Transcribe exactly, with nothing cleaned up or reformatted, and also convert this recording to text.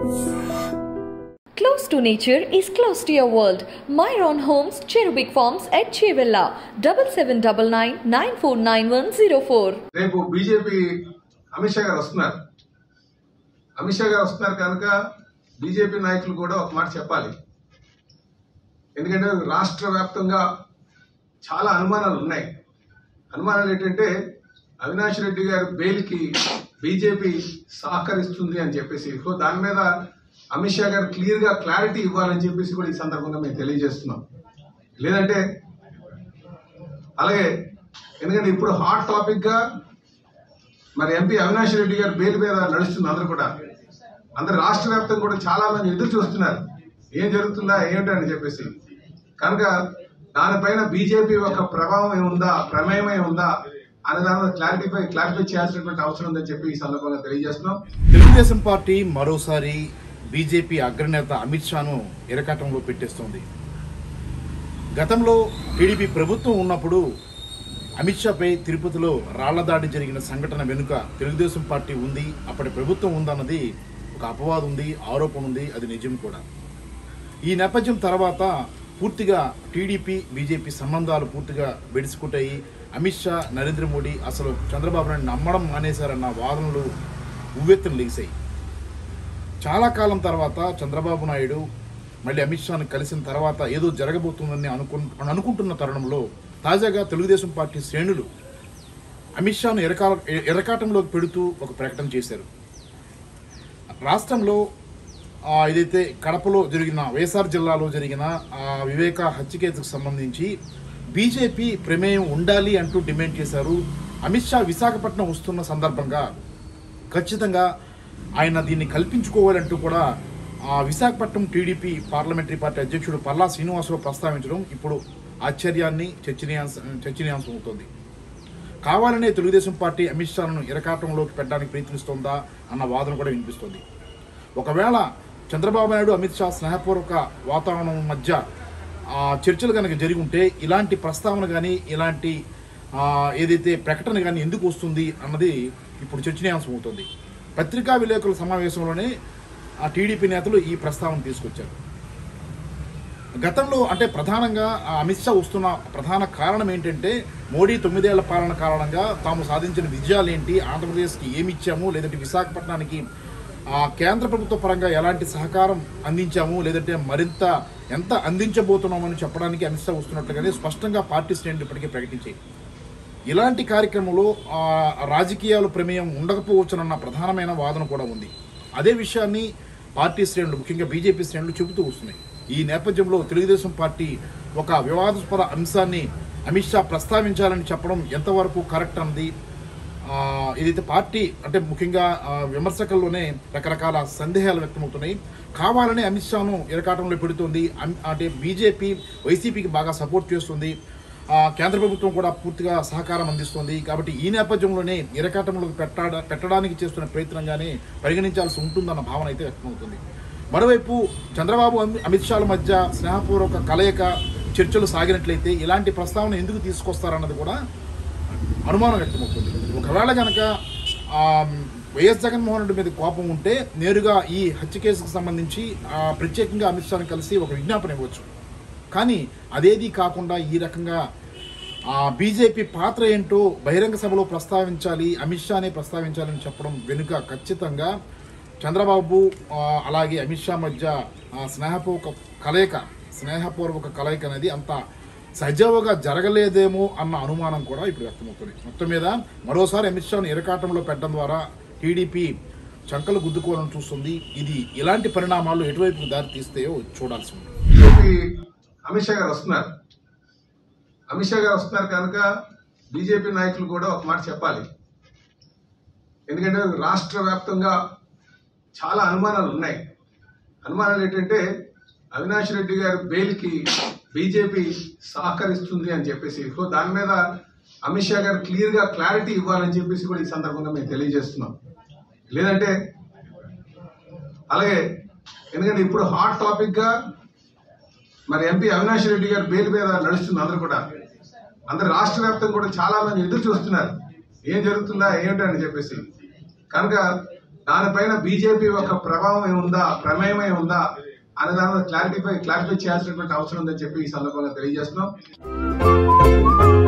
Close to nature is close to your world. Myron Homes, Cherubic Farms at Chevilla, seven seven nine nine nine four nine one zero four. రేపు BJP Amit Shah గారు వస్తున్నారు. అమిత్ షా గారు వస్తున్నారు కనుక BJP నాయకులు కూడా ఒక మాట చెప్పాలి. ఎందుకంటే రాష్ట్ర వ్యాప్తంగా చాలా అనుమానాలు ఉన్నాయి. అనుమానాలు ఏంటంటే అవినాష్ రెడ్డి గారి బెయిల్కి బీజేపీ సహకరిస్తుంది అని చెప్పేసి, సో దాని మీద అమిత్ షా గారు క్లియర్ గా క్లారిటీ ఇవ్వాలని చెప్పేసి కూడా ఈ సందర్భంగా మేము తెలియజేస్తున్నాం. లేదంటే అలాగే ఎందుకంటే ఇప్పుడు హాట్ టాపిక్ గా మరి ఎంపీ అవినాష్ రెడ్డి గారు బెయిల్ మీద నడుస్తుంది. అందరూ కూడా అందరు రాష్ట్ర వ్యాప్తంగా కూడా చాలా మంది ఎదురు చూస్తున్నారు ఏం జరుగుతుందా ఏమిటని చెప్పేసి. కనుక దానిపైన బీజేపీ ఒక ప్రభావం ఉందా, ప్రమేయమే ఉందా అనే దాని క్లారిటీపై క్లారిఫై చేయాల్సినటువంటి అవసరం ఉందని చెప్పి ఈ సందర్భంగా తెలియజేస్తున్నాం. తెలుగుదేశం పార్టీ మరోసారి బీజేపీ అగ్రనేత అమిత్ షాను ఇరకాటంలో పెట్టేస్తోంది. గతంలో టీడీపీ ప్రభుత్వం ఉన్నప్పుడు అమిత్ షాపై తిరుపతిలో రాళ్ల దాడి జరిగిన సంఘటన వెనుక తెలుగుదేశం పార్టీ ఉంది, అప్పటి ప్రభుత్వం ఉందన్నది ఒక అపవాదం ఉంది, ఆరోపణ ఉంది, అది నిజం కూడా. ఈ నేపథ్యం తర్వాత పూర్తిగా టీడీపీ బీజేపీ సంబంధాలు పూర్తిగా బెడిసికొట్టాయి. అమిత్ షా, నరేంద్ర మోడీ అసలు చంద్రబాబు నాయుడు నమ్మడం మానేశారన్న వాదనలు ఉవ్వెత్తున లేచాయి. చాలా కాలం తర్వాత చంద్రబాబు నాయుడు మళ్ళీ అమిత్ షాను కలిసిన తర్వాత ఏదో జరగబోతుందని అనుకు అనుకుంటున్న తరుణంలో తాజాగా తెలుగుదేశం పార్టీ శ్రేణులు అమిత్ షాను ఎరకా ఎరకాటంలోకి పెడుతూ ఒక ప్రకటన చేశారు. రాష్ట్రంలో ఏదైతే కడపలో జరిగిన, వైఎస్ఆర్ జిల్లాలో జరిగిన వివేక హత్య కేసుకు సంబంధించి బీజేపీ ప్రమేయం ఉండాలి అంటూ డిమాండ్ చేశారు. అమిత్ షా విశాఖపట్నం వస్తున్న సందర్భంగా ఖచ్చితంగా ఆయన దీన్ని కల్పించుకోవాలంటూ కూడా విశాఖపట్నం టీడీపీ పార్లమెంటరీ పార్టీ అధ్యక్షుడు పల్లా శ్రీనివాసరావు ప్రస్తావించడం ఇప్పుడు ఆశ్చర్యాన్ని చర్చనీయాంశం చర్చనీయాంశం అవుతోంది. కావాలనే తెలుగుదేశం పార్టీ అమిత్ షాను ఇరకాటంలోకి పెట్టడానికి ప్రయత్నిస్తోందా అన్న వాదన కూడా వినిపిస్తోంది. ఒకవేళ చంద్రబాబు నాయుడు అమిత్ షా స్నేహపూర్వక వాతావరణం మధ్య చర్చలు కనుక జరిగి ఉంటే ఇలాంటి ప్రస్తావన కానీ ఇలాంటి ఏదైతే ప్రకటన కానీ ఎందుకు వస్తుంది అన్నది ఇప్పుడు చర్చనీయాంశం అవుతుంది. పత్రికా విలేకరుల సమావేశంలోనే ఆ టీడీపీ నేతలు ఈ ప్రస్తావన తీసుకొచ్చారు. గతంలో అంటే ప్రధానంగా అమిత్ షా వస్తున్న ప్రధాన కారణం ఏంటంటే మోడీ తొమ్మిదేళ్ల పాలన కారణంగా తాము సాధించిన విజయాలు ఏంటి, ఆంధ్రప్రదేశ్కి ఏమి ఇచ్చాము, లేదంటే విశాఖపట్నానికి కేంద్ర ప్రభుత్వ పరంగా ఎలాంటి సహకారం అందించాము, లేదంటే మరింత ఎంత అందించబోతున్నామని చెప్పడానికి అమిత్ షా వస్తున్నట్లుగానే స్పష్టంగా పార్టీ శ్రేణులు ఇప్పటికే ప్రకటించాయి. ఇలాంటి కార్యక్రమంలో రాజకీయాలు ప్రమేయం ఉండకపోవచ్చునన్న ప్రధానమైన వాదన కూడా ఉంది. అదే విషయాన్ని పార్టీ శ్రేణులు ముఖ్యంగా బీజేపీ శ్రేణులు చెబుతూ వస్తున్నాయి. ఈ నేపథ్యంలో తెలుగుదేశం పార్టీ ఒక వివాదాస్పద అంశాన్ని అమిత్ షా ప్రస్తావించాలని చెప్పడం ఎంతవరకు కరెక్ట్ అన్నది ఏదైతే పార్టీ అంటే ముఖ్యంగా విమర్శకుల్లోనే రకరకాల సందేహాలు వ్యక్తమవుతున్నాయి. కావాలని అమిత్ షాను ఇరకాటంలో పెడుతుంది. అంటే బీజేపీ వైసీపీకి బాగా సపోర్ట్ చేస్తుంది, కేంద్ర ప్రభుత్వం కూడా పూర్తిగా సహకారం అందిస్తుంది. కాబట్టి ఈ నేపథ్యంలోనే ఇరకాటంలోకి పెట్ట పెట్టడానికి చేస్తున్న ప్రయత్నంగానే పరిగణించాల్సి ఉంటుందన్న భావన అయితే వ్యక్తమవుతుంది. మరోవైపు చంద్రబాబు అమిత్ షాల మధ్య స్నేహపూర్వక కలయిక చర్చలు సాగినట్లయితే ఇలాంటి ప్రస్తావన ఎందుకు తీసుకొస్తారన్నది కూడా అనుమానం వ్యక్తమవుతుంది. ఒకవేళ కనుక వైఎస్ జగన్మోహన్ రెడ్డి మీద కోపం ఉంటే నేరుగా ఈ హత్య కేసుకు సంబంధించి ప్రత్యేకంగా అమిత్ షాను కలిసి ఒక విజ్ఞాపన ఇవ్వచ్చు. కానీ అదేది కాకుండా ఈ రకంగా బీజేపీ పాత్ర ఏంటో బహిరంగ సభలో ప్రస్తావించాలి, అమిత్ షానే ప్రస్తావించాలని చెప్పడం వెనుక ఖచ్చితంగా చంద్రబాబు అలాగే అమిత్ షా మధ్య స్నేహపూర్వక కలయిక స్నేహపూర్వక కలయిక అనేది అంత సజావుగా జరగలేదేమో అన్న అనుమానం కూడా ఇప్పుడు వ్యక్తమవుతుంది. మొత్తం మీద మరోసారి అమిత్ షాను ఇరకాటంలో పెట్టడం ద్వారా టీడీపీ చంకలు గుద్దుకోవాలని చూస్తుంది. ఇది ఇలాంటి పరిణామాలు ఎటువైపు దారి తీస్తాయో చూడాల్సి ఉంది. అమిత్ షా గారు వస్తున్నారు. అమిత్ షా గారు వస్తున్నారు కనుక బీజేపీ నాయకులు కూడా ఒక మాట చెప్పాలి. ఎందుకంటే రాష్ట్ర వ్యాప్తంగా చాలా అనుమానాలు ఉన్నాయి. అనుమానాలు ఏంటంటే అవినాష్ రెడ్డి గారి బెయిల్కి బీజేపీ సహకరిస్తుంది అని చెప్పేసి, సో దాని మీద అమిత్ షా గారు క్లియర్ గా క్లారిటీ ఇవ్వాలని చెప్పేసి కూడా ఈ సందర్భంగా మేము తెలియజేస్తున్నాం. లేదంటే అలాగే ఎందుకంటే ఇప్పుడు హాట్ టాపిక్ గా మరి ఎంపీ అవినాష్ రెడ్డి గారు బెయిల్ మీద నడుస్తుంది. అందరూ కూడా అందరు రాష్ట్ర వ్యాప్తంగా కూడా చాలా మంది ఎదురు చూస్తున్నారు ఏం జరుగుతుందా ఏమిటని చెప్పేసి. కనుక దానిపైన బీజేపీ యొక్క ప్రభావం ఏముందా, ప్రమేయం ఏముందా అనే దాని క్లారిటీఫై క్లారిఫై చేయాల్సినటువంటి అవసరం ఉందని చెప్పి ఈ సందర్భంగా తెలియజేస్తున్నాం.